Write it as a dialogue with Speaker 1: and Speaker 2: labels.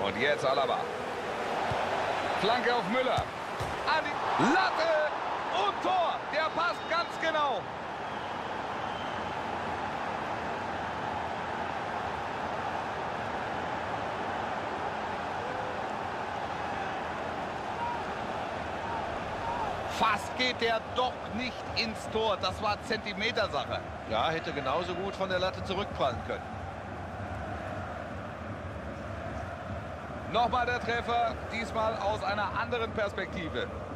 Speaker 1: Und jetzt Alaba. Flanke auf Müller. An die Latte und Tor. Der passt ganz genau. Fast geht der doch nicht ins Tor. Das war Zentimetersache.
Speaker 2: Ja, hätte genauso gut von der Latte zurückprallen können.
Speaker 1: Nochmal der Treffer, diesmal aus einer anderen Perspektive.